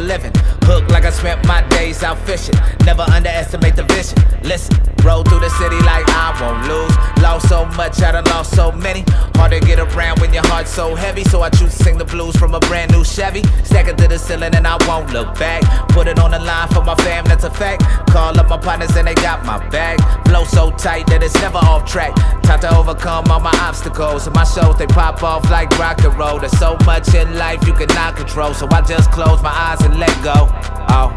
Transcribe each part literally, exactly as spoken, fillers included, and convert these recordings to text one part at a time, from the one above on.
living. Hooked like I spent my days out fishing. Never underestimate the vision. Listen, roll through the city like I won't lose. Lost so much, I done lost so many. Hard to get around when your heart's so heavy. So I choose to sing the blues from a brand new Chevy. Stack it to the ceiling and I won't look back. Put it on the line for my fam, that's a fact. Call up my partners and they got my bag. Flow so tight that it's never off track. Time to overcome all my obstacles. And my shows, they pop off like rock and roll. There's so much in life you cannot control. So I just close my eyes and let go. Oh.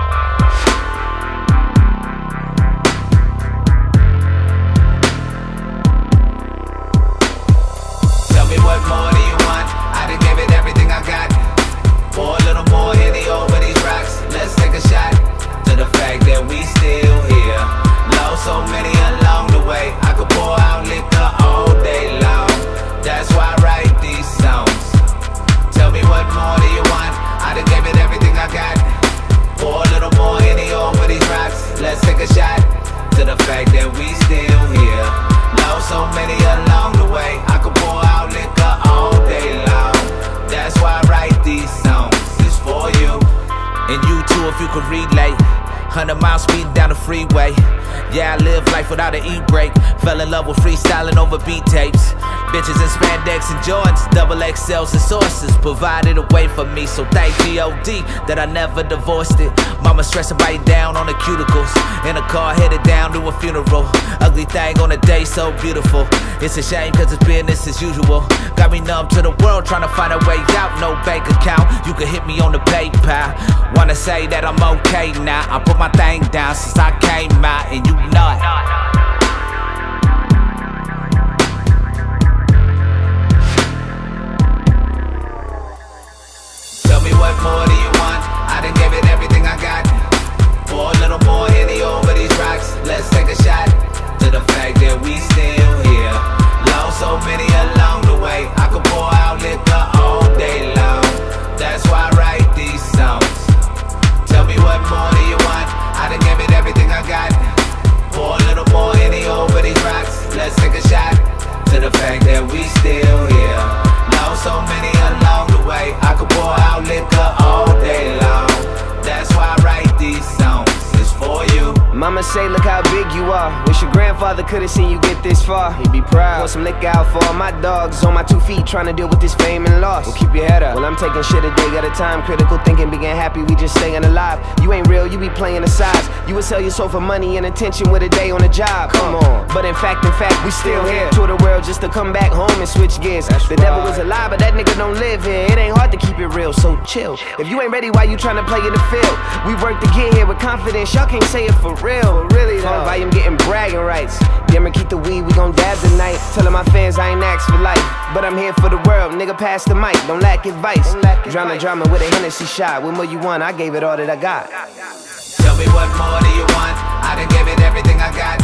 Tell me what more do you want? I done gave it everything I got. Pour a little more Henny over these rocks. Let's take a shot to the fact that we still here. Lost so many along the way. I could pour out liquor all day long. That's why I write these songs. Tell me what more do you want? I done gave it everything I got. Pour a little more Henny over these rocks. Let's take a shot to the fact that we still here. Lost so many along the way. I could pour out liquor all day long. That's why I write these songs. It's for you. And you too if you could relate. Hundred miles speed down the freeway. Yeah, I live life without an e-brake. Fell in love with freestyling over beat tapes. Bitches in spandex and Jordans, double X Ls and sources provided away for me. So thank G O D that I never divorced it. Mama stressing right down on the cuticles. In a car headed down to a funeral. Ugly thing on a day so beautiful. It's a shame cause it's business as usual. Got me numb to the world trying to find a way out. No bank account, you can hit me on the PayPal. Wanna say that I'm okay now. I put my thing down since I came out and you know it. Tell me what more do you want? I done gave it everything I got. Pour a little more Henny over these rocks. Let's take a shot to the fact that we still here. Lost so many along the way. I could pour out liquor all day long. That's why I write these songs. Tell me what more do you want? I done gave it everything I got. Pour a little more Henny over these rocks. Let's take a shot to the fact that we still here. Lost so many along the way. I could pour out liquor all day long. That's why I write these songs. It's for you. Mama say, look how big you are. Wish your grandfather could've seen you get this far. He'd be proud. Pour some liquor out for all my dogs on my two feet, trying to deal with this fame and loss. Well, keep your head up. Well, I'm taking shit a day at a time. Critical thinking, being happy, we just staying alive. You ain't real, you be playing the sides. You would sell your soul for money and attention with a day on a job. Come on. But in fact, in fact, we still here. Tour the world just to come back home and switch gears. That's the right. Devil was alive, but that nigga don't live here. It ain't hard to keep it real, so chill. If you ain't ready, why you trying to play in the field? We work to get here with confidence. Y'all can't say it for real. Really, though. Volume getting bragging rights. Dimmer, keep the weed, we gon' dab tonight. Telling my fans I ain't asked for life, but I'm here for the world. Nigga, pass the mic, don't lack advice. Don't lack drama, advice. Drama with a Hennessy shot. What more you want? I gave it all that I got. Tell me what more do you want? I done gave it everything I got.